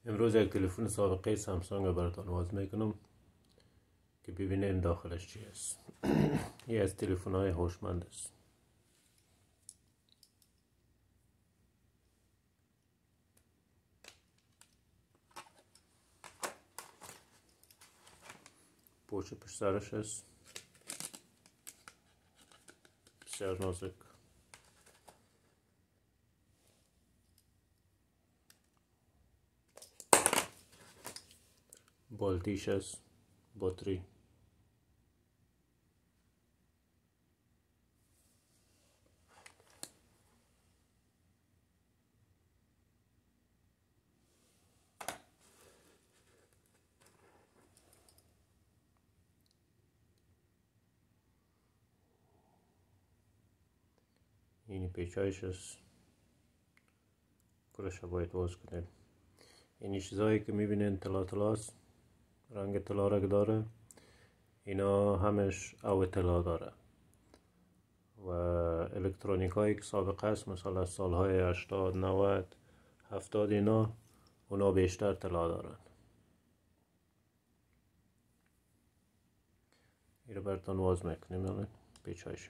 امروز یک تلفن سابقه سامسونگ رو براتون باز میکنم که ببینیم داخلش چی است. یه از تلفن های هوشمند است. پوچه پشت سرش است، بسیار نازک. بالتیش است، بطری. این پیچایش است، کلش باید باز کنیم. این چیزایی که میبینین طلا طلا است، رنگ طلا را داره، اینا همش او طلا داره. و الکترونیک هایی که سابقه است، مثلا از سالهای 80 90 70 اینا، اونا بیشتر طلا دارن. این رو براتون باز میکنیم. پیچایش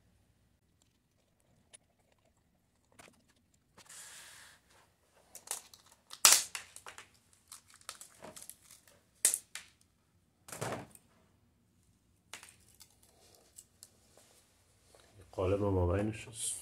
قالب مابینش است.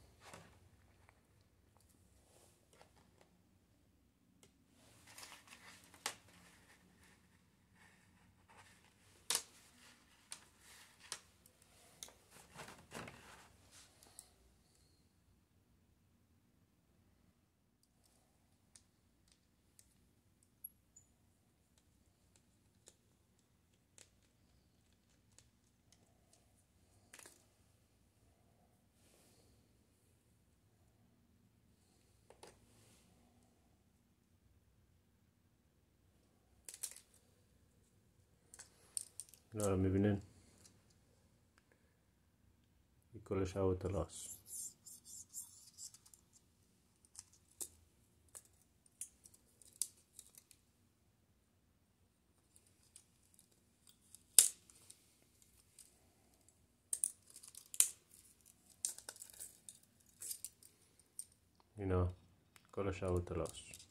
اینا رو میبینین، این کلش او طلا است. اینا کلش او طلا است.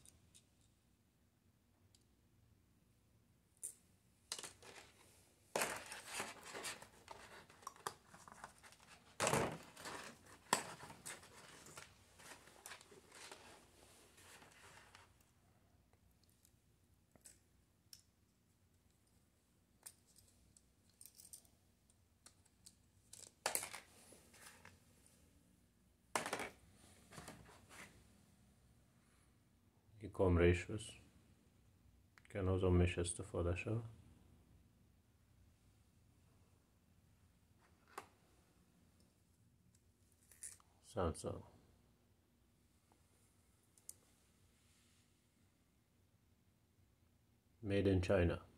این کامریش است که هنوز هم میشه استفاده شد. سامسونگ made in China.